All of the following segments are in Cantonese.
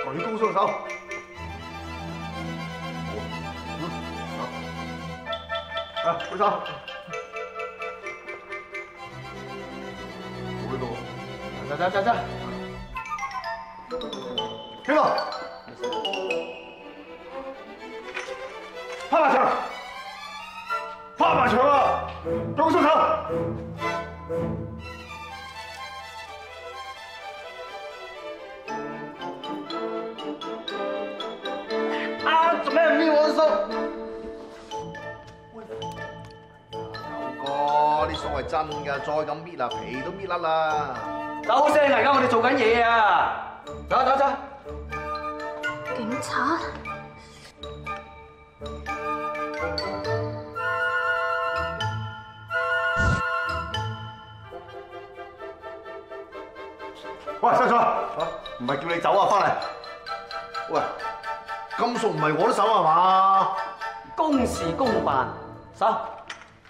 舉高雙手。啊，舉手。好呢度。走。起落。拍埋牆啊！舉高雙手。做咩唔搣我啲鬚？九哥，啲鬚係真㗎，再咁搣啊，皮都搣甩啦！ 收聲啊！而家我哋做緊嘢啊！走！ 警察？ 喂，生菜，唔係叫你走啊，翻嚟！喂。咁熟唔係我啲手係嘛？ 公事公辦，手。 喂，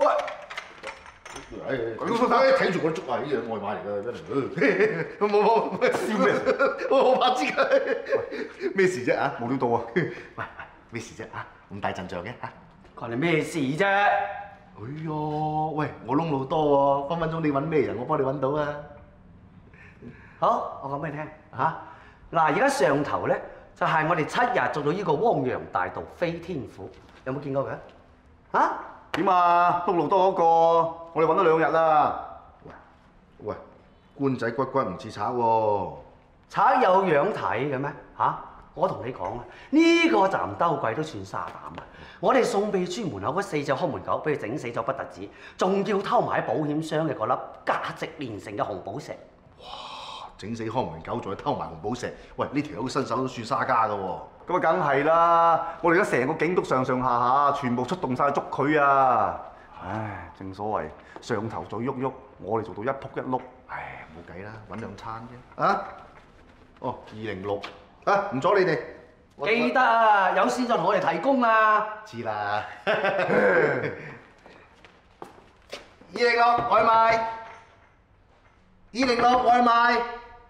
舉高雙手，睇住我啲粥啊！呢樣外賣嚟㗎，真係。冇，笑咩？我怕知佢咩事啫？啊，冇料到啊！喂，咩事啫？啊，咁大陣仗嘅嚇？ 關你咩事啫？ 哎唷，喂，我窿路多喎，分分鐘你揾咩人，我幫你揾到啊！ 好，我講俾你聽嚇。嗱，而家上頭咧。就係我哋7日做到呢個汪洋大盜飛天虎，有冇見過佢啊？嚇？ 點啊？碌路多嗰個，我哋揾咗2日啦。喂，官仔骨唔似賊喎。 賊有樣睇嘅咩？嚇！我同你講啊，呢個站兜鬼都算沙膽啊！我哋送秘書門口嗰4隻看門狗，俾佢整死咗不特止，仲要偷埋喺保險箱嘅嗰粒價值連城嘅紅寶石。 整死看門狗，仲要偷埋紅寶石，喂！呢條友身手都算沙家㗎喎。 咁啊，梗係啦！我哋而家成個警督上下，全部出動晒捉佢啊！唉，正所謂上頭再喐，我哋做到一仆一碌。 唉，冇計啦，揾2餐啫。啊？哦，206啊，唔阻你哋。 記得啊，有線就同我哋提供啊。 知啦。206外賣。206外賣。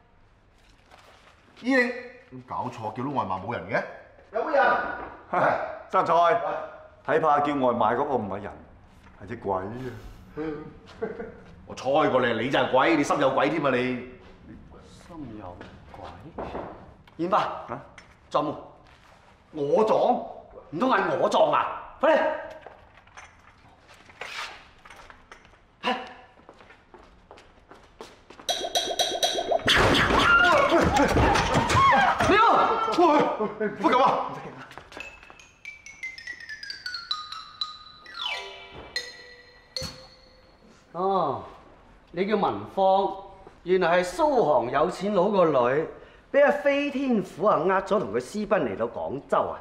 搞錯，叫到外賣冇人嘅？有冇人？ 生菜，睇怕叫外賣嗰個唔係人，係隻鬼啊！ 我猜過你就係鬼，你心有鬼添啊你！ 心有鬼？燕伯啊， 撞門！我撞？唔通係我撞啊？快啲！你好！ 喂，副警啊！ 哦，你叫文芳，原來係蘇杭有錢佬個女，俾阿飛天虎啊呃咗同佢私奔嚟到廣州啊！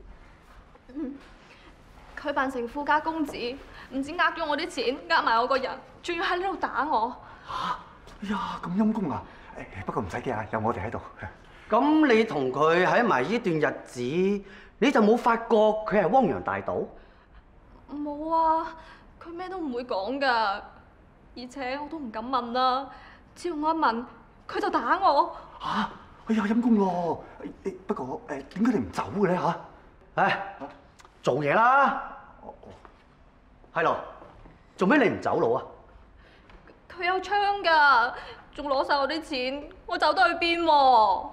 佢扮成富家公子，唔止呃咗我啲錢，呃埋我個人，仲要喺呢度打我。 嚇！哎呀，咁陰公啊！不過唔使驚啊，有我哋喺度。 咁你同佢喺埋呢段日子，你就冇發覺佢係汪洋大盜？ 冇啊，佢咩都唔會講㗎，而且我都唔敢問啦。只要我一問，佢就打我。 嚇！哎呀，陰公咯！不過點解你唔走嘅咧嚇？ 唉，做嘢啦。係咯，做咩你唔走佬啊？ 佢有槍㗎，仲攞晒我啲錢，我走得去邊喎？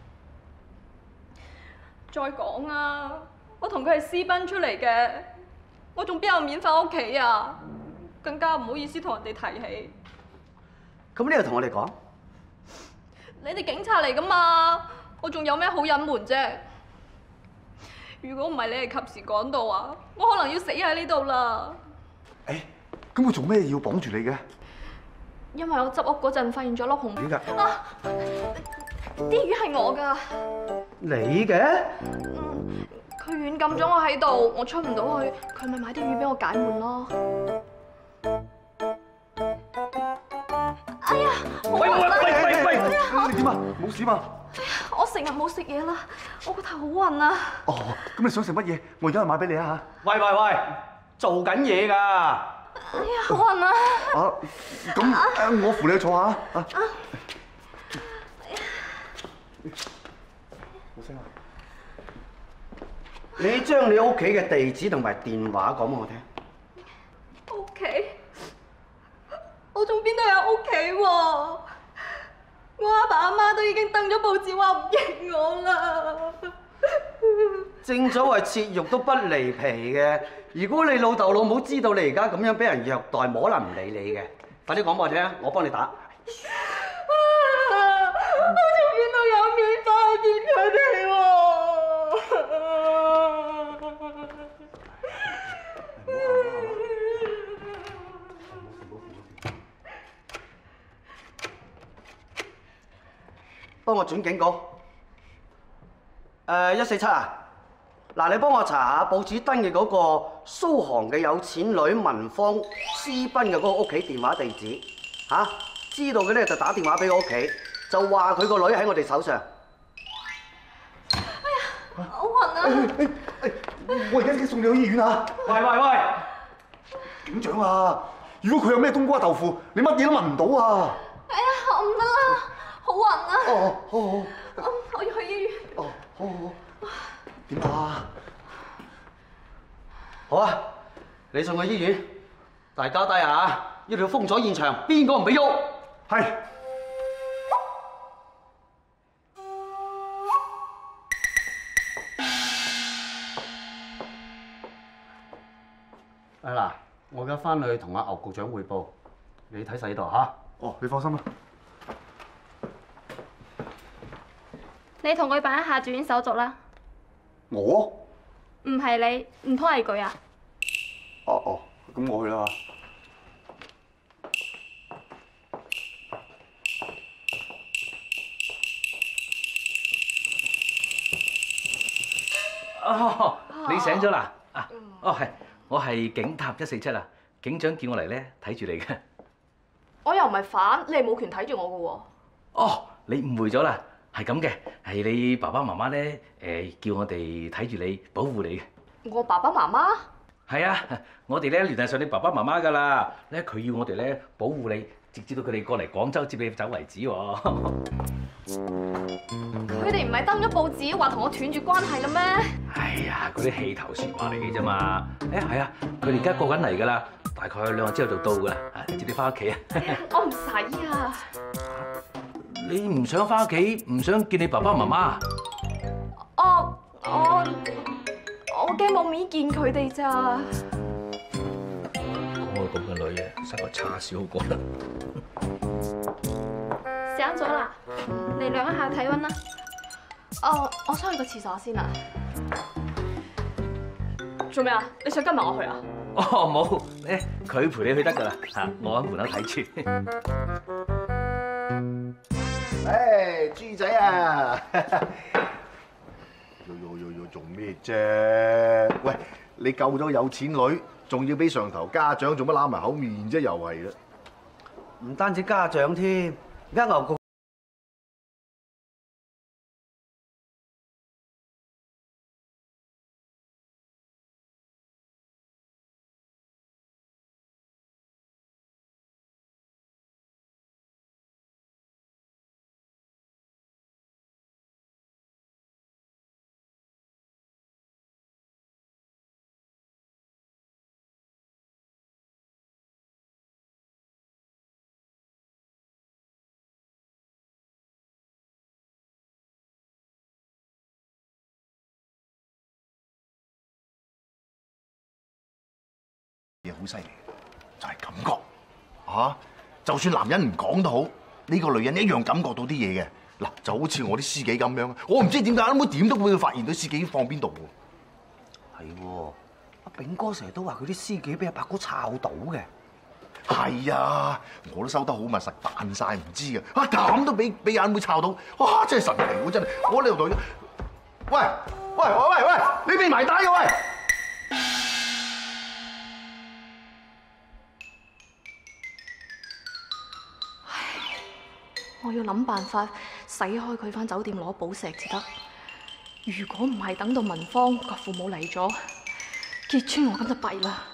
再講啊，我同佢係私奔出嚟嘅，我仲邊有面返屋企啊？更加唔好意思同人哋提起。 咁呢度同我哋講， 你哋警察嚟㗎嘛？我仲有咩好隱瞞啫？如果唔係你哋及時趕到啊，我可能要死喺呢度啦。 誒，咁佢做咩要綁住你嘅？ 因為我執屋嗰陣發現咗粒紅魚㗎。 啊！啲魚係我㗎。 你嘅？ 佢軟禁咗我喺度，我出唔到去，佢咪買啲魚俾我解悶咯。哎呀！ 喂！你點啊？冇事嘛？ 我成日冇食嘢啦，我個頭好暈啊！ 哦，咁你想食乜嘢？我而家去買俾你啊喂，做緊嘢㗎！ 哎呀，好暈啊！ 啊，咁我扶你去坐下啊！ 冇聲啊！ 你將你屋企嘅地址同埋電話講俾我聽。 屋企？我仲邊度有屋企喎？我阿爸阿媽都已經登咗報紙話唔認我啦。 正所謂切肉都不離皮嘅，如果你老豆老母知道你而家咁樣俾人虐待，冇可能唔理你嘅。快啲講俾我聽，我幫你打。 我仲邊度有面翻去見佢哋喎？ 幫我轉警告。147啊！嗱，你幫我查下報紙登嘅嗰個蘇杭嘅有錢女文芳私奔嘅嗰個屋企電話地址嚇，知道嘅咧就打電話俾我屋企，就話佢個女喺我哋手上。 好暈啊！ 我而家送你去醫院啊！ 喂喂喂！ 警長啊，如果佢有咩冬瓜豆腐，你乜嘢都問唔到啊！ 哎呀，我唔得啦，好暈啊！ 哦，好好。 我要去醫院。 哦，好好。點啊？ 好啊，你送去醫院，大家低下，一定要封鎖現場，邊個唔俾喐？ 係。 嗱，我而家翻去同阿牛局長匯報，你睇晒呢度嚇。 哦，你放心啦。 你同佢辦一下住院手續啦。 我？ 唔係你，唔通係佢啊？ 哦，咁我去啦。 哦，你醒咗啦？啊，哦係，我係警塔147啊，警長叫我嚟咧睇住你嘅。 我又唔係反，你係冇權睇住我嘅喎。 哦，你誤會咗啦，係咁嘅，係你爸爸媽媽咧叫我哋睇住你，保護你嘅。 我爸爸媽媽？ 係啊，我哋咧聯繫上你爸爸媽媽㗎啦，咧佢要我哋咧保護你，直至到佢哋過嚟廣州接你走為止喎。 佢哋唔係登咗報紙話同我斷絕關係啦咩？ 哎呀，嗰啲氣頭説話嚟嘅啫嘛。係啊，佢哋而家過緊嚟㗎啦，大概2日之後就到㗎啦。接你翻屋企啊！ 我唔使啊！ 你唔想翻屋企，唔想見你爸爸媽媽？ 我驚冇面見佢哋咋。 我咁嘅女嘅，生個叉燒好過啦。 醒咗啦，嚟量一下體溫啦。我想去個廁所先啊。做咩啊？你想跟埋我去啊？ 哦，冇，佢陪你去得㗎啦。嚇，我喺門口睇住。 誒，豬仔啊！做咩啫？喂，你救咗有錢女，仲要俾上頭家長，做乜揦埋口面啫？又係啦。 唔單止家長添，而家牛局。 嘢好犀利，就係感覺嚇。就算男人唔講都好，呢個女人一樣感覺到啲嘢嘅。嗱，就好似我啲司機咁樣，我唔知點解，阿妹點都會發現到司機放邊度喎。 係喎，阿炳哥成日都話佢啲司機俾阿白哥抄到嘅。 係啊，我都收得好密實，扮晒唔知嘅。啊，咁都俾阿妹抄到，哇！真係神奇喎，真係。我呢度隊，喂，你未埋單嘅喂！ 我要諗辦法使開佢返酒店攞寶石至得。如果唔係等到文芳個父母嚟咗，揭穿我咁就弊啦。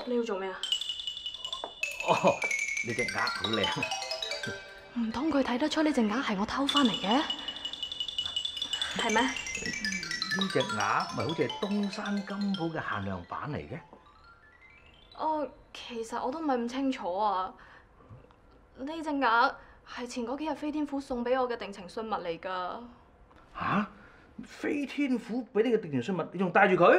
你要做咩啊？ 哦，你隻鴨好靚。 唔通佢睇得出呢隻鴨係我偷翻嚟嘅？係咩？ 呢隻鴨咪好似係東山金鋪嘅限量版嚟嘅。 哦，其實我都唔係咁清楚啊。呢隻鴨係前嗰幾日飛天虎送俾我嘅定情信物嚟㗎。 嚇！飛天虎俾你嘅定情信物，你仲帶住佢？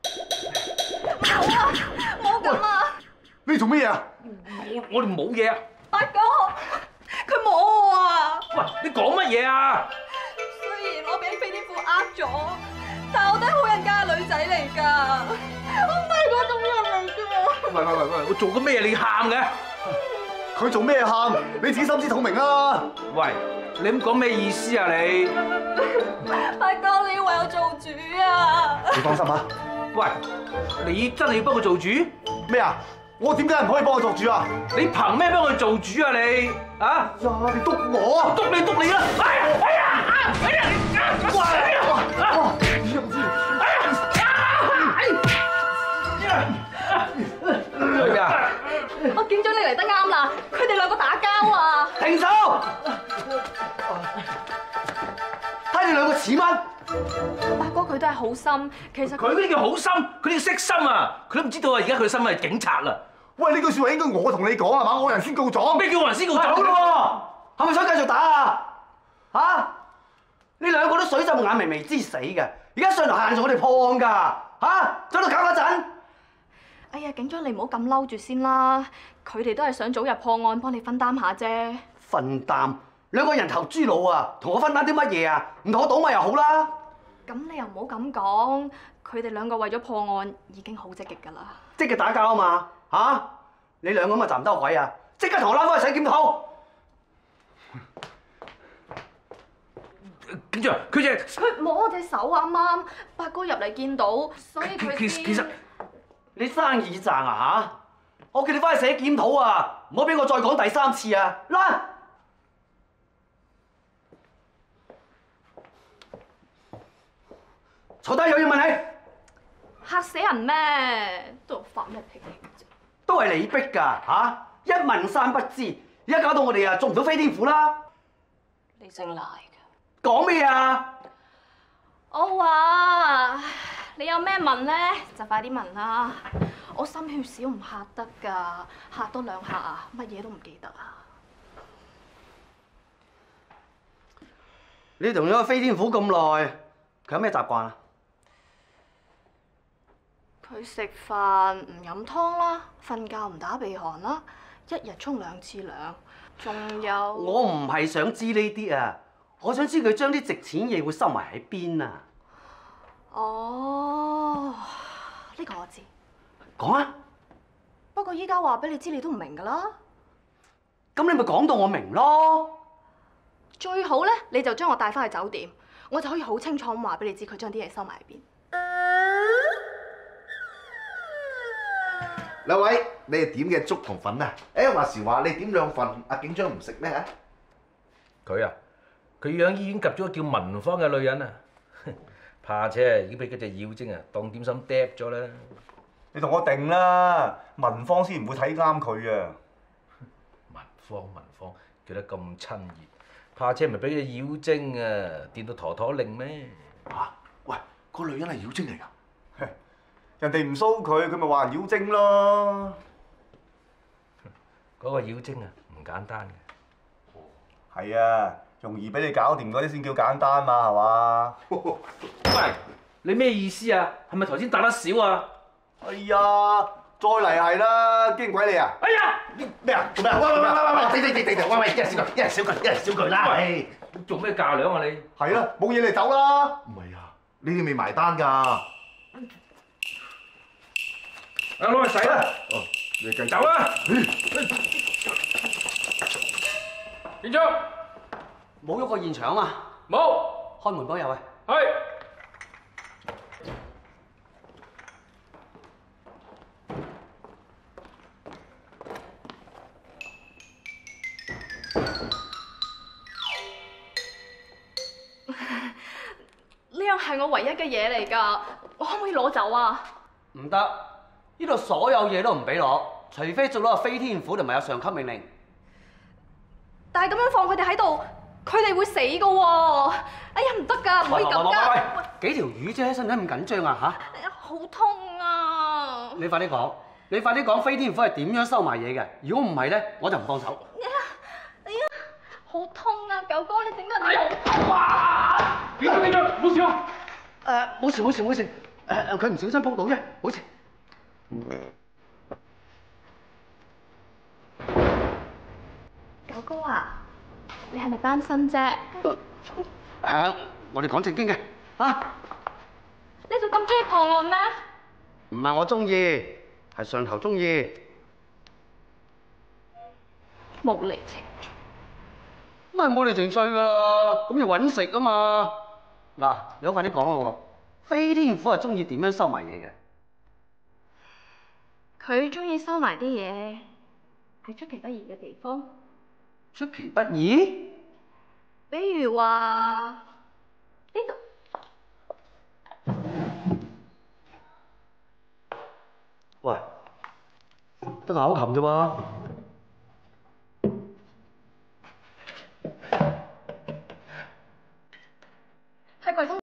冇咁啊！ 你做咩嘢啊？ 我哋冇嘢啊！ 八哥，佢摸我啊！ 喂，你講乜嘢啊？ 雖然我俾飛天虎呃咗，但我都係好人家嘅女仔嚟㗎。我唔係嗰種人嚟㗎。 喂，我做過咩嘢你喊嘅？ 佢做咩喊？你自己心知肚明啊！ 喂，你咁講咩意思啊你？ 八哥，你要為我做主啊！ 你放心啊！ 喂，你真係要幫佢做主？ 咩啊？我點解唔可以幫我做主啊？ 你憑咩幫佢做主啊你？啊？ 呀！你督我啊！ 督你啦！做咩啊？ 我警長你嚟得啱啦，佢哋兩個打交啊！ 停手！睇你兩個似乜？ 八哥佢都係好心，其實佢嗰啲叫好心，佢啲色心啊！佢都唔知道啊！而家佢身份係警察啦。 喂，呢句説話應該我同你講係嘛？我人先告狀。 咩叫我人先告走狀？ 咯喎！係咪想繼續打啊？嚇！呢兩個都水浸眼眉眉之死嘅，而家上嚟限住我哋破案㗎嚇！喺度搞嗰陣。 哎呀，警長你唔好咁嬲住先啦，佢哋都係想早日破案，幫你分擔下啫。 分擔？兩個人頭豬腦啊，同我分擔啲乜嘢啊？唔同我倒米又好啦。 咁你又唔好咁講，佢哋兩個為咗破案已經好積極㗎啦。 積極打交啊嘛嚇！你兩個咁嘅站兜鬼啊！即刻同我拉翻去洗檢討。 警長， 佢摸我隻手啊，啱啱八哥入嚟見到，所以佢其實你生意賺啊嚇！我叫你翻去寫檢討啊！唔好俾我再講第三次啊！拉！坐低有嘢問你。 嚇死人咩？度發咩脾氣啫？ 都係你逼㗎嚇！一問三不知，而家搞到我哋啊做唔到飛天虎啦！ 你姓賴㗎？ 講咩啊？ 我話你有咩問咧，就快啲問啦！我心血少唔嚇得㗎，嚇多兩下啊，乜嘢都唔記得啊！ 你同咗個飛天虎咁耐，佢有咩習慣啊？ 佢食飯唔飲湯啦，瞓覺唔打鼻鼾啦，一日沖2次涼，仲有我唔係想知呢啲啊，我想知佢將啲值錢嘢會收埋喺邊啊！ 哦，呢個我知。 講啊！ 不過依家話俾你知，你都唔明㗎啦。 咁你咪講到我明咯。 最好咧，你就將我帶翻去酒店，我就可以好清楚咁話俾你知，佢將啲嘢收埋喺邊。 兩位，你哋點嘅粥同粉啊？誒話時話，你點兩份，阿警長唔食咩嚇？ 佢啊，佢要喺醫院及咗個叫文芳嘅女人啊，怕且已經俾嗰隻妖精啊當點心嗒咗啦。 你同我定啦，文芳先唔會睇啱佢啊！ 文芳叫得咁親熱，怕且咪俾隻妖精啊電到陀陀令咩？ 嚇！喂，個女人係妖精嚟㗎。 人哋唔騷佢，佢咪話人妖精咯。 嗰個妖精啊唔簡單嘅。 係啊，容易俾你搞掂嗰啲先叫簡單嘛，係嘛？ 喂，你咩意思啊？係咪頭先打得少啊？ 哎呀，再嚟係啦，驚鬼你啊！ 哎呀！ 咩啊？做咩啊？喂，喂，一人少句啦！喂， 做咩價量啊你？ 係啦，冇嘢你走啦。 唔係啊，你哋未埋單㗎。 啊，攞去洗啦！ 哦，你繼續走啦！警長， 冇喐過現場啊！ 冇， 開門幫入去。 係。 呢樣係我唯一嘅嘢嚟㗎，我可唔可以攞走啊？ 唔得， 呢度所有嘢都唔俾攞，除非做到個飛天虎同埋有上級命令。 但係咁樣放佢哋喺度，佢哋會死㗎喎！哎呀，唔得㗎，唔可以咁㗎！ 喂，幾條魚啫，使唔使咁緊張啊嚇？ 哎呀，好痛啊！ 你快啲講，你快啲講飛天虎係點樣收埋嘢嘅？如果唔係咧，我就唔放手。 哎呀，好痛啊！九哥，你整得哇！點樣？冇事啊？冇事。佢唔小心撲到啫，冇事。 九哥啊，你係咪單身啫？ 我哋講正經嘅嚇， 你仲咁中意破案咩？ 唔係我中意，係上頭中意。 無理情。 咁係冇理情緒㗎，咁要揾食啊嘛。嗱，你好快啲講喎。飛天虎係中意點樣收埋嘢嘅？ 佢中意收埋啲嘢喺出其不意嘅地方， 出其不意？ 比如話呢度。 喂，得個口琴啫喎。 喺櫃桶。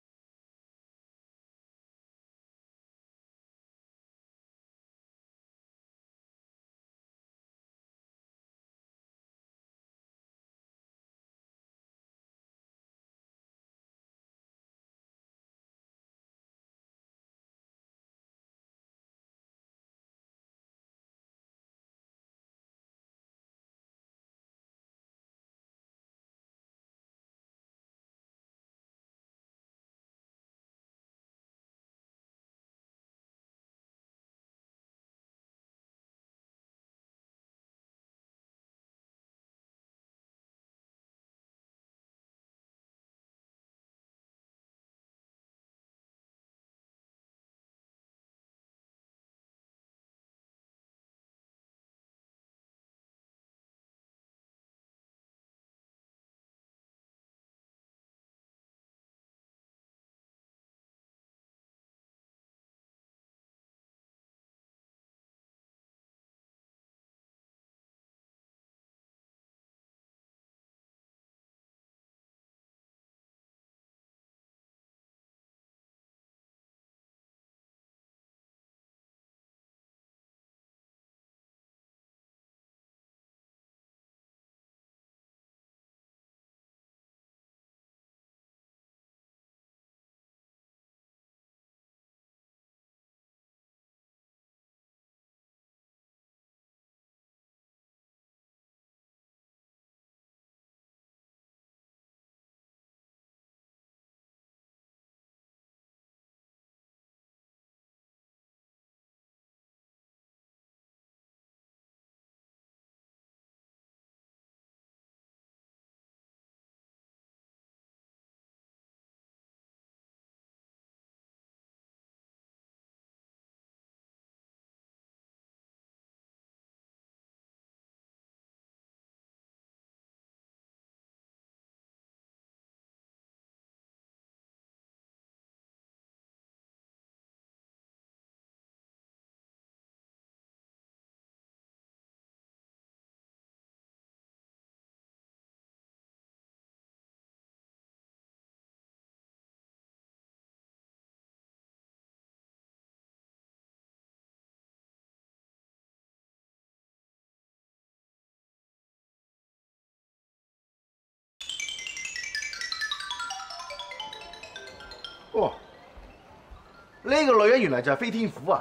哇！呢個女人原來就係飛天虎啊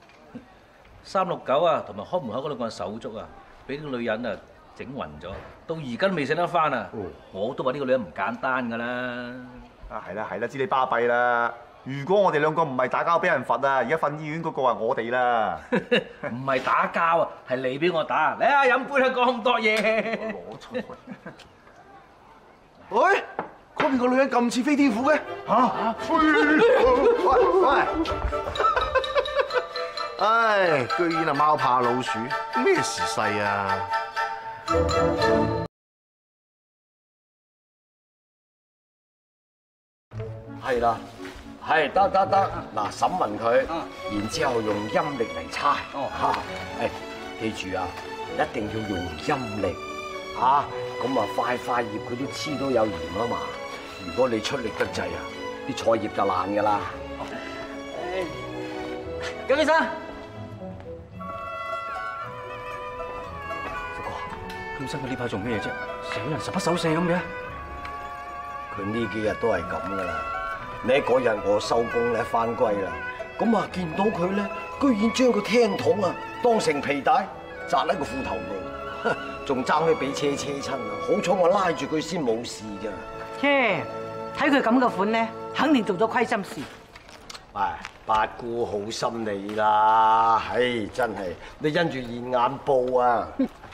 ！369啊，同埋開門口嗰兩個手足啊，俾呢個女人啊整暈咗，到而家都未醒得翻啊！我都話呢個女人唔簡單㗎啦。 啊，係啦，知你巴閉啦。如果我哋兩個唔係打交俾人罰啊，而家瞓醫院嗰個係我哋啦。 唔係打交啊，係你俾我打。嚟啊，飲杯啦，講咁多嘢。 攞出嚟。 喂，嗰邊個女人咁似飛天虎嘅嚇？喂！唉，居然係貓怕老鼠，咩時勢啊？ 係啦， 係得，嗱審問佢，然之後用陰力嚟猜。記住啊，一定要用陰力嚇，咁啊塊葉佢都黐到有鹽啊嘛。如果你出力得滯啊，啲菜葉就爛㗎啦。 姜醫生，福哥，姜醫生佢呢排做咩啫？成個人十不守舍咁嘅。 佢呢幾日都係咁㗎啦。你嗰日我收工咧翻歸啦，咁啊見到佢咧，居然將個聽筒啊當成皮帶紮喺個褲頭度，仲爭啲俾車親啊！好彩我拉住佢先冇事咋。 切，睇佢咁嘅款咧，肯定做咗虧心事。 唉，八姑好心你啦，唉，真係你因住現眼報啊！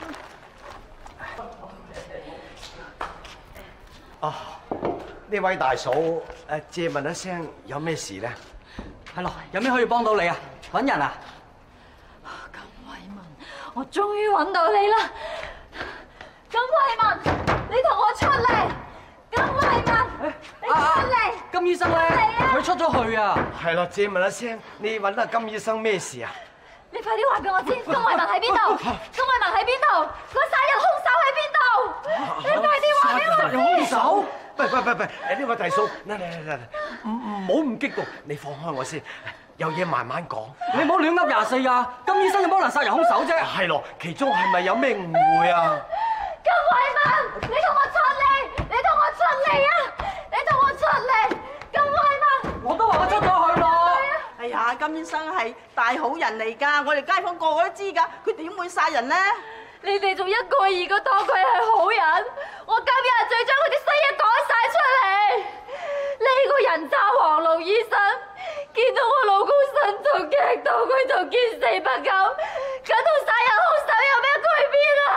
啊，呢位大嫂，借問一聲，有咩事咧？ 係咯，有咩可以幫到你啊？揾人啊？ 金惠文，我終於揾到你啦！金惠文，你同我出嚟！金惠文，你出嚟！ 金醫生咧，佢出咗去啊！ 係咯，借問一聲，你揾阿金醫生咩事啊？ 你快啲話俾我知，金惠文喺邊度？金惠文喺邊度？個殺人兇手喺邊度？你快啲話俾我知！ 殺人兇手？ 喂，呢位大嫂，嚟，唔好咁激動，你放開我先，有嘢慢慢講。 你唔好亂噏24啊！金醫生有冇可能殺人兇手啫？ 係咯，其中係咪有咩誤會啊？ 金惠文，你同我出嚟！你同我出嚟啊！你同我出嚟！金惠文， 我都話我出咗去咯。 哎呀，金醫生係大好人嚟㗎，我哋街坊個個都知㗎，佢點會殺人呢？ 你哋仲一個二個當佢係好人，我今日就將佢啲衰嘢講晒出嚟。呢個人渣黃龍醫生見到我老公身仲激到佢仲見死不救，咁同殺人兇手有咩區別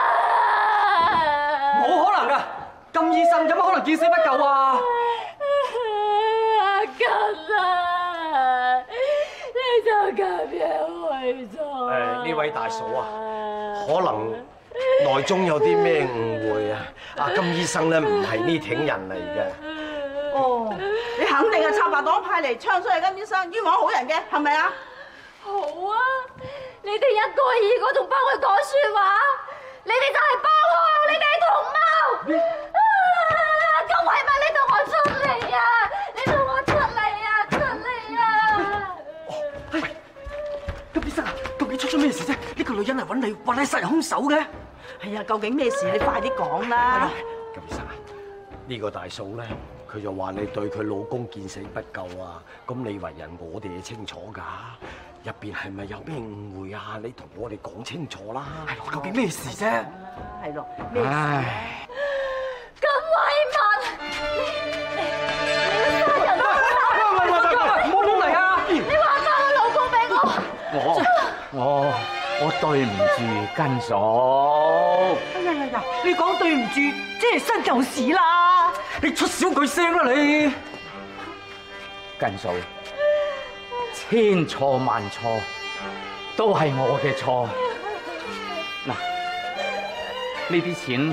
啊？ 冇可能㗎，金醫生有乜可能見死不救啊？ 阿金啊，你就咁樣去咗？ 呢位大嫂啊，可能內中有啲咩誤會啊？阿金醫生咧唔係呢挺人嚟嘅。 哦，你肯定係策劃黨派嚟唱衰金醫生，冤枉好人嘅，係咪啊？ 好啊，你哋一個二個仲幫佢講説話，你哋就係幫兇，你哋係同謀。金惠文，你同我出嚟啊！你同我出嚟啊！出嚟啊！ 喂，金醫生啊，究竟出咗咩事啫？呢個女人嚟揾你，話你係殺人兇手嘅。 係啊，究竟咩事？你快啲講啦！ 金醫生啊，呢個大嫂咧，佢就話你對佢老公見死不救啊！咁你為人，我哋係清楚㗎，入邊係咪有咩誤會啊？你同我哋講清楚啦！ 係咯，究竟咩事啫？ 係咯，咩事？ 金惠文，你個殺人兇手！ 唔好亂嚟啊！ 你還返我老公俾我！ 我對唔住根嫂。 哎呀，你講對唔住，即係新舊事啦。 你出少句聲啦你！ 根嫂，千錯萬錯都係我嘅錯。嗱，呢啲錢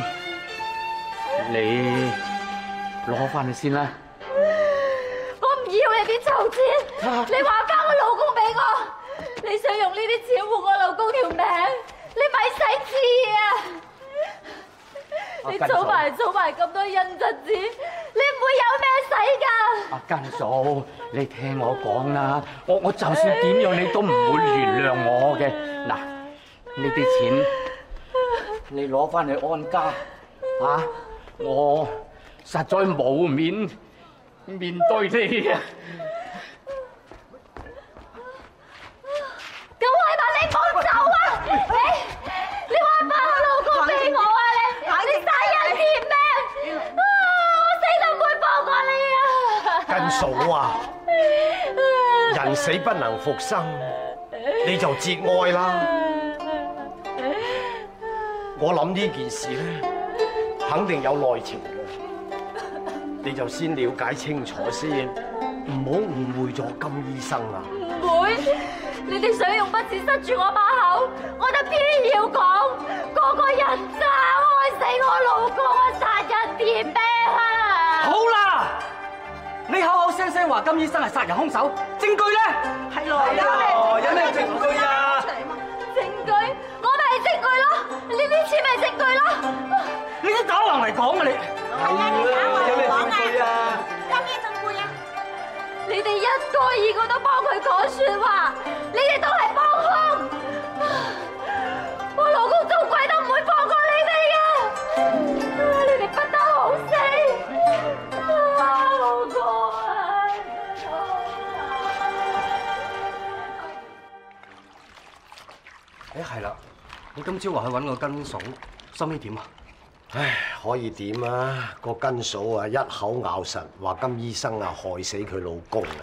你攞翻去先啦。 我唔要你啲臭錢，你還返我老公俾我。你想用呢啲錢換我老公條命，你咪使知啊！你儲埋咁多陰質錢，你唔會有咩使㗎？ 阿根嫂，你聽我講啦，我就算點樣你都唔會原諒我嘅。嗱，呢啲錢你攞翻去安家嚇，我實在冇面對你啊！ 咁惠文，你唔好走啊！你還返我老公俾我啊！你殺人滅命啊！我死都唔會放過你啊！ 根嫂啊，人死不能復生，你就節哀啦。我諗呢件事咧，肯定有內情嘅，你就先了解清楚先，唔好誤會咗金醫生啊！ 唔會，你哋想用筆字塞住我把口，我就偏要講，個人渣害死我老公啊，殺人滅命啊！ 好啦， 你口口聲聲話金醫生係殺人兇手，證據咧？ 係咯， 有咩證據啊？ 證據，我咪係證據咯，呢次咪證據咯。 你啲打橫嚟講啊你！ 有咩證據啊？ 你哋一個二個都幫佢講説話，你哋都係幫兇。我老公做鬼都唔會放過你哋嘅，你哋不得好死。老公啊！ 係啦，你今朝話去揾個根嫂，收尾點啊？ 唉，可以點啊？個根嫂啊，一口咬實話金醫生啊害死佢老公啊！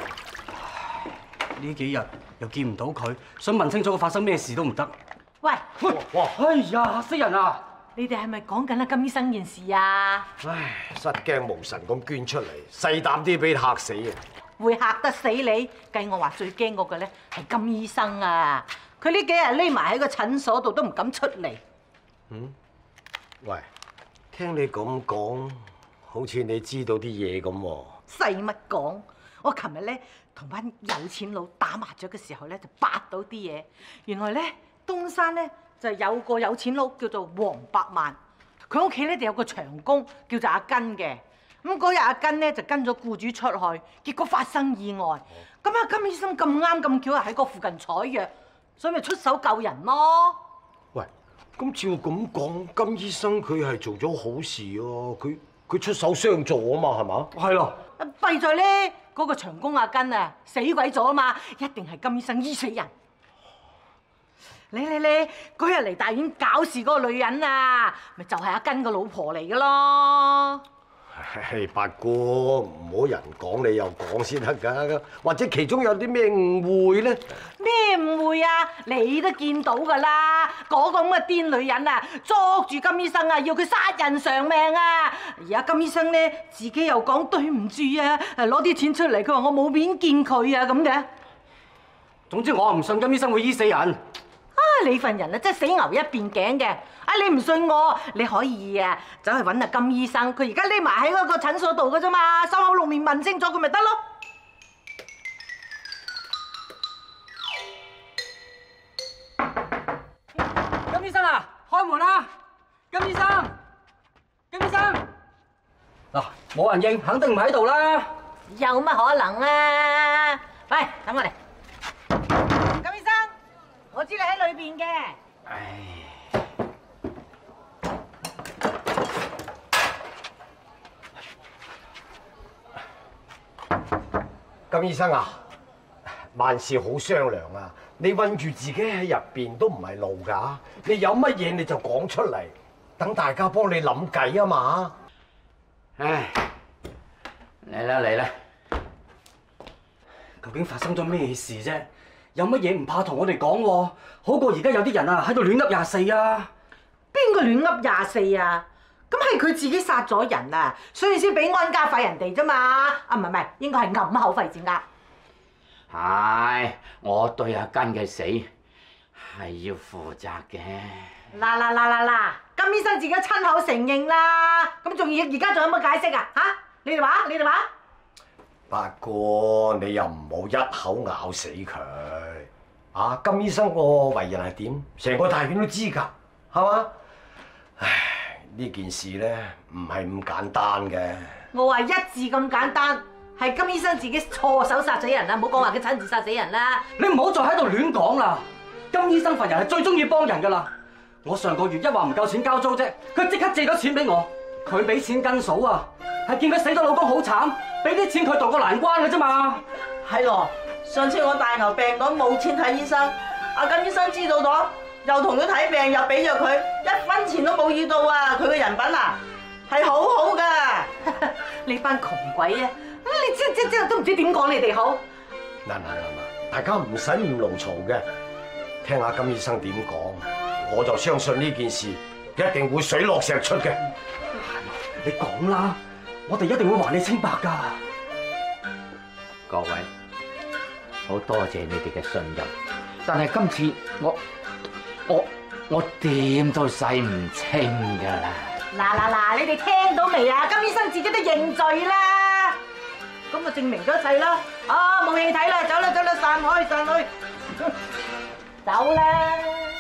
呢幾日又見唔到佢，想問清楚佢發生咩事都唔得。 喂， 哇！哎呀，嚇死人啊！ 你哋係咪講緊阿金醫生件事啊？ 唉，失驚無神咁捐出嚟，細膽啲俾嚇死啊！ 會嚇得死你！計我話最驚嗰個咧係金醫生啊！佢呢幾日匿埋喺個診所度都唔敢出嚟。 喂，聽你咁講，好似你知道啲嘢咁喎。 使乜講？我琴日咧同班有錢佬打麻雀嘅時候咧，就八到啲嘢。原來咧東山咧就有個有錢佬叫做黃百萬，佢屋企咧就有個長工叫做阿根嘅。咁嗰日阿根咧就跟咗僱主出去，結果發生意外。咁阿金醫生咁啱咁巧喺個附近採藥，所以咪出手救人咯。 喂，咁照咁講，金醫生佢係做咗好事喎，佢出手相助啊嘛，係嘛？ 係咯， 弊在咧嗰個長工阿根啊死鬼咗啊嘛，一定係金醫生醫死人。你嗰日嚟大院搞事嗰個女人啊，咪就係阿根個老婆嚟噶咯。 係八哥，唔好人講你又講先得㗎，或者其中有啲咩誤會咧？ 咩誤會啊？你都見到㗎啦，嗰個咁嘅癲女人啊，捉住金醫生啊，要佢殺人償命啊！而家金醫生咧，自己又講對唔住啊，攞啲錢出嚟，佢話我冇面見佢啊咁嘅。 總之我唔信金醫生會醫死人。 你份人啊，真係死牛一邊頸嘅！你唔信我，你可以啊，走去揾阿金醫生，佢而家匿埋喺嗰個診所度㗎啫嘛，收口露面問清楚佢咪得咯。 金醫生啊，開門啦！金醫生，金醫生，嗱，冇人應，肯定唔喺度啦。 有乜可能啊？喂，等我嚟。金醫生，我知你喺裏邊嘅。 金醫生啊，萬事好商量啊！你韞住自己喺入邊都唔係路㗎，你有乜嘢你就講出嚟，等大家幫你諗計啊嘛！ 唉，嚟啦嚟啦！ 究竟發生咗咩事啫？有乜嘢唔怕同我哋講喎？好過而家有啲人啊喺度亂噏24啊！ 邊個亂噏24啊？咁係佢自己殺咗人啊，所以先俾安家費人哋啫嘛。啊，唔係，應該係揞口費先啱。 係，我對阿根嘅死係要負責嘅。 嗱，金醫生自己親口承認啦，咁仲要而家仲有乜解釋啊？嚇，你哋話？ 八哥，你又唔好一口咬死佢啊！金醫生個為人係點？成個大院都知㗎，係嘛？唉，呢件事咧唔係咁簡單嘅。 我話一字咁簡單，係金醫生自己錯手殺死人啦，唔好講話佢親自殺死人啦。 你唔好再喺度亂講啦！金醫生份人係最中意幫人㗎啦。我上個月一話唔夠錢交租啫，佢即刻借咗錢俾我。佢俾錢根嫂啊，係見佢死咗老公好慘，俾啲錢佢渡過難關嘅啫嘛。 係咯，上次我大牛病咗冇錢睇醫生，阿金醫生知道咗，又同佢睇病，又俾咗佢，一分錢都冇要到啊！佢嘅人品啊，係好好㗎。你班窮鬼啊！你即都唔知點講你哋好。 嗱，大家唔使咁勞嘈嘅，聽下金醫生點講，我就相信呢件事一定會水落石出嘅。 你講啦，我哋一定會還你清白㗎。 各位，好多謝你哋嘅信任，但係今次我點都洗唔清㗎啦。 嗱，你哋聽到未啊？金醫生自己都認罪啦。 咁就證明咗一切啦。啊，冇戲睇啦，走啦走啦，散開散開，走啦！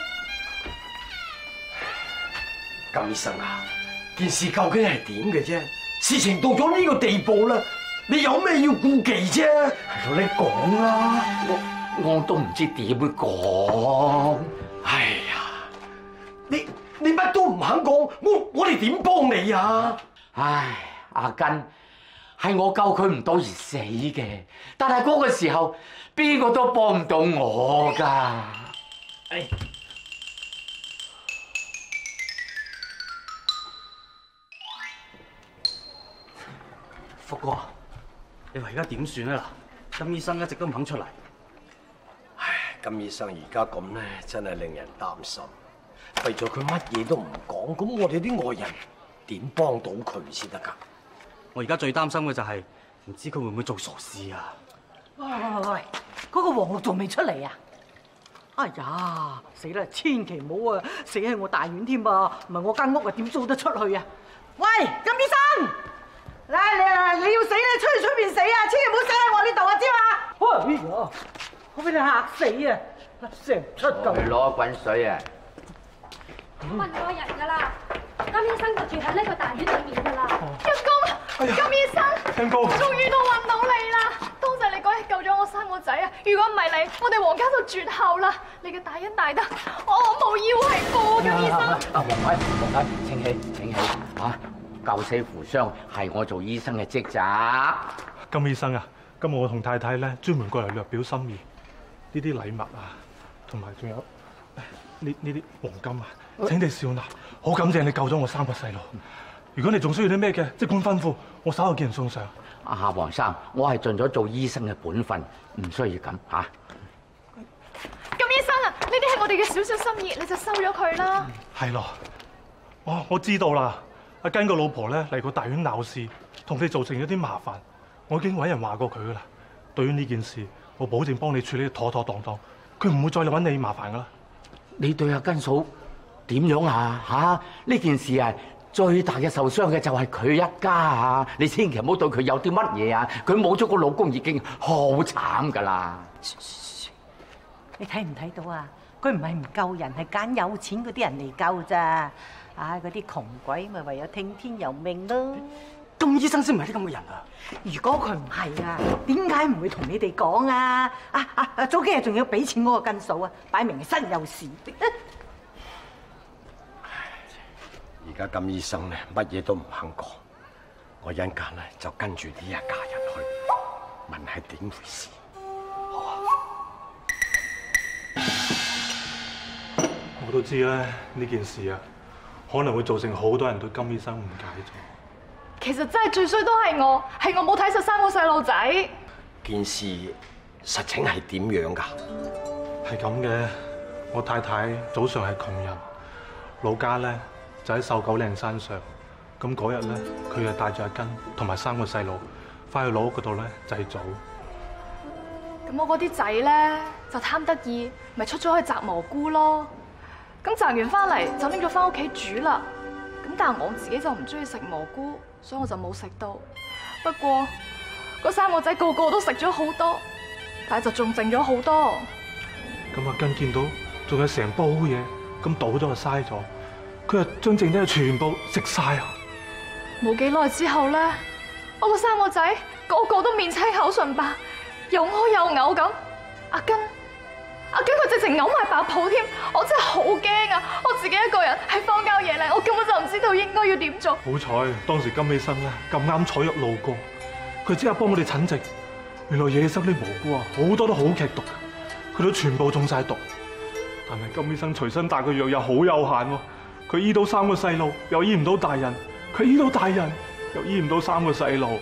金醫生啊，件事究竟係點嘅啫？事情到咗呢個地步啦，你有咩要顧忌啫？ 係咯，你講啦，我都唔知點講。 哎呀，你乜都唔肯講，我哋點幫你啊？ 唉，阿根係我救佢唔到而死嘅，但係嗰個時候邊個都幫唔到我㗎。哎， 福哥，你話而家點算啊？嗱，金醫生一直都唔肯出嚟。 唉，金醫生而家咁咧，真係令人擔心。為咗佢乜嘢都唔講，咁我哋啲外人點幫到佢先得㗎？ 我而家最擔心嘅就係唔知佢會唔會做傻事啊！ 喂，嗰個黃綠仲未出嚟啊！哎呀，死啦！千祈唔好啊，死喺我大院添噃，唔係我間屋啊點租得出去啊？喂，金醫生，你要死咧，出去出邊死啊！千祈唔好死喺我呢度啊，知嘛？哎呀，我俾你嚇死啊！成唔出咁。 去攞滾水啊！ 問過人㗎啦，金醫生就住喺呢個大院裏面㗎啦。一公，金醫生， 恩公， 終於都揾到你啦！多謝你嗰日救咗我3個仔啊！如果唔係你，我哋黃家就絕後啦！你嘅大恩大德，我無以為報，金醫生。 黃太，請起嚇！救死扶傷係我做醫生嘅職責。 金醫生啊，今日我同太太咧專門過嚟略表心意，呢啲禮物啊，同埋仲有呢啲黃金啊，請你笑納，好感謝你救咗我3個細路。如果你仲需要啲咩嘅，即管吩咐，我稍後叫人送上。 黃生，我係盡咗做醫生嘅本分，唔需要咁嚇。 金醫生啊，呢啲係我哋嘅小小心意，你就收咗佢啦。 係咯，我知道啦。阿根個老婆咧嚟個大院鬧事，同你造成咗啲麻煩，我已經揾人話過佢噶啦。對於呢件事，我保證幫你處理得妥妥當當，佢唔會再嚟揾你麻煩噶啦。 你對阿根嫂點樣啊？嚇，呢件事啊，最大嘅受傷嘅就係佢一家啊！你千祈唔好對佢有啲乜嘢啊！佢冇咗個老公已經好慘噶啦。 你睇唔睇到啊？佢唔係唔救人，係揀有錢嗰啲人嚟救咋。嗰啲窮鬼咪唯有聽天由命咯。 金醫生先唔係啲咁嘅人啊！ 如果佢唔係啊，點解唔會同你哋講啊？早幾日仲要俾錢嗰個根嫂啊，擺明係身有事。 而家金醫生咧乜嘢都唔肯講，我一陣間咧就跟住呢一家人去問係點回事。好啊！ 我都知啦，呢件事啊，可能會造成好多人對金醫生誤解咗。 其實真係最衰都係我冇睇實3個細路仔。 件事實情係點樣㗎？ 係咁嘅，我太太早上係窮人，老家咧就喺瘦狗嶺山上。咁嗰日咧，佢就帶住阿根同埋3個細路翻去老屋嗰度咧祭祖。 咁我嗰啲仔咧就貪得意，咪出咗去摘蘑菇咯。咁摘完翻嚟就拎咗翻屋企煮啦。咁但係我自己就唔中意食蘑菇，所以我就冇食到。不過嗰3個仔個個都食咗好多，但係就仲剩咗好多。 咁阿根見到仲有成煲嘢，咁倒咗就嘥咗，佢就將剩低嘅全部食晒啊！ 冇幾耐之後咧，我嗰3個仔個個都面青口唇白，又屙又嘔咁。阿根佢直情嘔埋白泡添，我真係好驚啊！我自己一個人喺荒郊野嶺，我根本就唔知道應該要點做。 好彩當時金醫生咧咁啱彩入路過，佢即刻幫我哋診症。原來野生啲蘑菇啊，好多都好劇毒，佢都全部中晒毒。但係金醫生隨身帶嘅藥又好有限喎，佢醫到3個細路，又醫唔到大人；佢醫到大人，又醫唔到3個細路。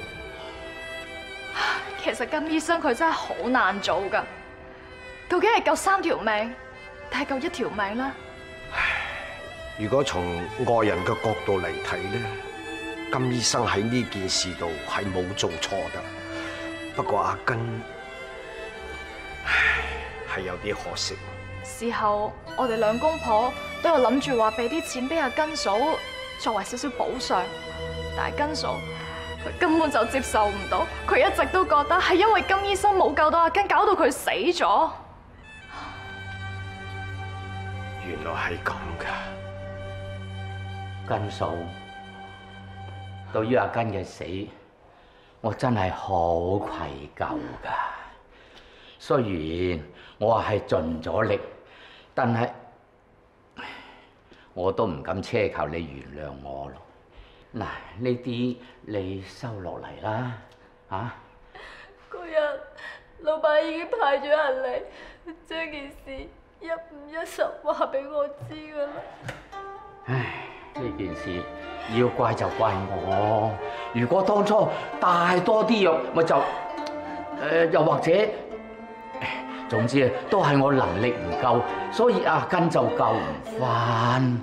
其實金醫生佢真係好難做㗎，究竟係救3條命，定係救1條命咧？ 如果從外人嘅角度嚟睇咧，金醫生喺呢件事度係冇做錯㗎。不過阿根，係有啲可惜。 事後我哋2公婆都有諗住話俾啲錢俾阿根嫂作為少少補償，但係根嫂佢佢根本就接受唔到，佢一直都覺得係因為金醫生冇救到阿根，搞到佢死咗。 原來係咁㗎。 根嫂，對於阿根嘅死，我真係好愧疚㗎。雖然我係盡咗力，但係我都唔敢奢求你原諒我咯。嗱，呢啲你收落嚟啦，嚇！ 嗰日老闆已經派咗人嚟，將件事一五一十話俾我知㗎啦。 唉，呢件事要怪就怪我。如果當初帶多啲藥，咪就又或者，總之都係我能力唔夠，所以阿根就救唔返。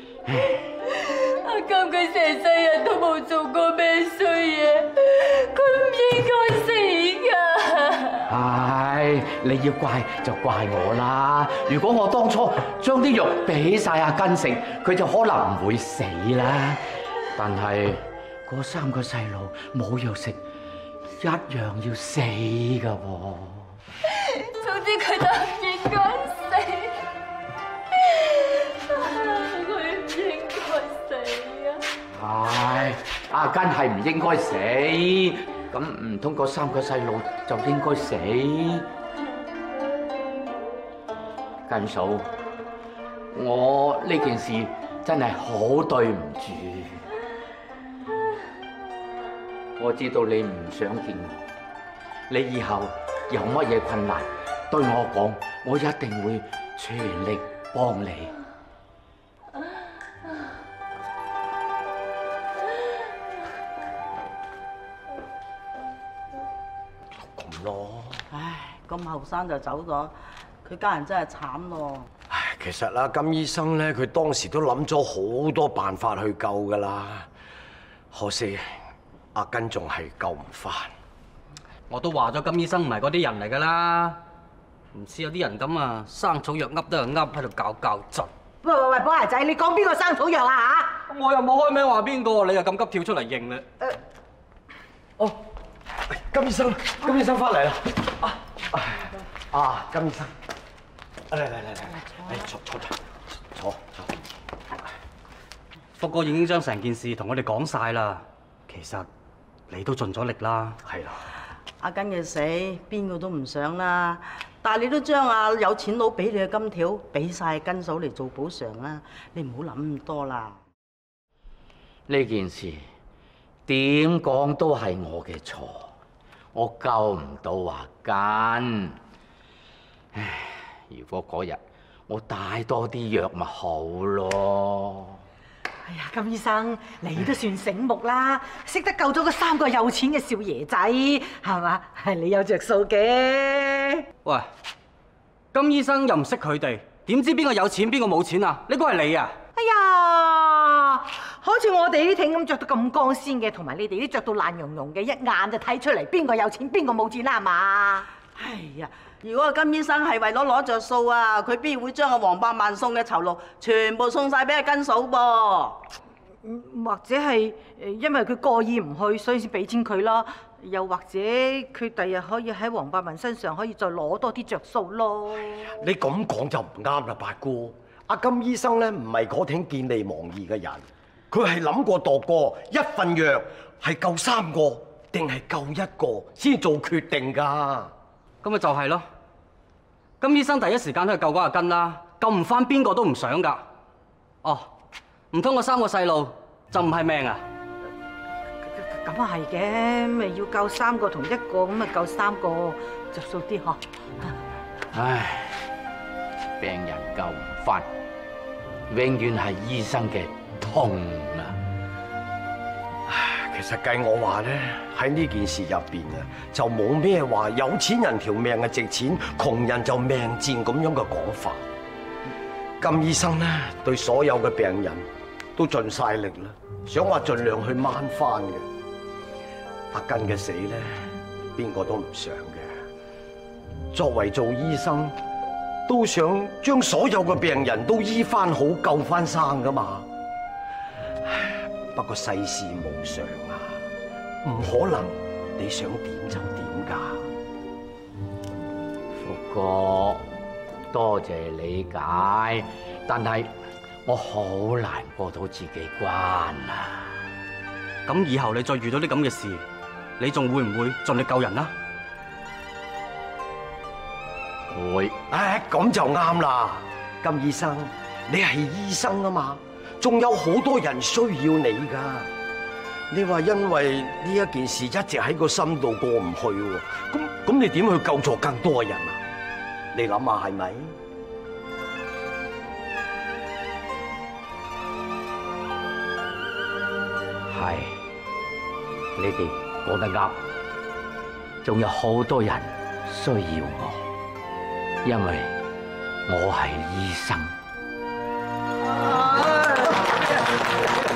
阿根佢成世人都冇做過咩衰嘢，佢唔應該死㗎。 唉，你要怪就怪我啦。如果我當初將啲藥俾晒阿根食，佢就可能唔會死啦。但係嗰3個細路冇藥食，一樣要死㗎喎。 總之佢就唔應該死，佢唔應該死啊！ 唉，阿根係唔應該死，咁唔通嗰3個細路就應該死？根嫂，我呢件事真係好對唔住。我知道你唔想見我，你以後有乜嘢困難對我講，我一定會全力幫你。 咁咯。 唉，咁後生就走咗，佢家人真係慘咯。 唉，其實啦，金醫生咧，佢當時都諗咗好多辦法去救㗎啦，可惜阿根仲係救唔返。 我都話咗金醫生唔係嗰啲人嚟㗎啦，唔似有啲人咁啊，生草藥噏得就噏，喺度搞震。 喂，寶牙仔，你講邊個生草藥啊嚇？ 我又冇開名話邊個，你又咁急跳出嚟認啦。 哦，金醫生翻嚟啦！金醫生，嚟，坐。 福哥已經將成件事同我哋講晒啦，其實你都盡咗力啦。 係啦。 阿根嘅死，邊個都唔想啦。但係你都將阿有錢佬俾你嘅金條俾晒根嫂嚟做補償啦，你唔好諗咁多啦。 呢件事點講都係我嘅錯，我救唔到阿根。唉，如果嗰日我帶多啲藥咪好咯。 哎呀，金醫生，你都算醒目啦，識得救咗嗰3個有錢嘅少爺仔，係嘛？係你有着數嘅。 喂，金醫生又唔識佢哋，點知邊個有錢邊個冇錢啊？呢個係你啊！ 哎呀，好似我哋啲艇咁着到咁光鮮嘅，同埋你哋啲着到爛溶溶嘅，一眼就睇出嚟邊個有錢邊個冇錢啦，係嘛？哎呀！ 如果金醫生係為咗攞着數啊，佢邊會將阿黃百萬送嘅酬勞全部送晒俾阿根嫂噃？ 或者係因為佢過意唔去，所以先俾錢佢咯。又或者佢第日可以喺黃百萬身上可以再攞多啲着數咯。 你咁講就唔啱啦，八姑。阿金醫生咧唔係嗰挺見利忘義嘅人，佢係諗過度過一份藥係救3個定係救1個先做決定㗎。 咁咪就係咯，金醫生第一時間都係救嗰阿根啦，救唔返邊個都唔想㗎。哦，唔通嗰3個細路就唔係命啊？ 咁啊係嘅，咪要救3個同1個，咁咪救3個着數啲嗬。 唉，病人救唔返，永遠係醫生嘅痛啊！ 其實計我話咧，喺呢件事入邊啊，就冇咩話有錢人條命係值錢，窮人就命賤咁樣嘅講法。金醫生咧對所有嘅病人都盡晒力啦，想話盡量去掹翻嘅。阿根嘅死咧，邊個都唔想嘅。作為做醫生，都想將所有嘅病人都醫翻好，救翻生噶嘛。不過世事無常啊， 唔可能你想點就點㗎。 福哥，多謝理解，但係我好難過到自己關啊！ 咁以後你再遇到啲咁嘅事，你仲會唔會盡力救人啊？ 會。 唉，咁就啱啦，金醫生，你係醫生啊嘛，仲有好多人需要你㗎。你話因為呢一件事一直喺個心度過唔去喎，咁你點去救助更多人啊？你諗下係咪？ 係，你哋講得啱，仲有好多人需要我，因為我係醫生。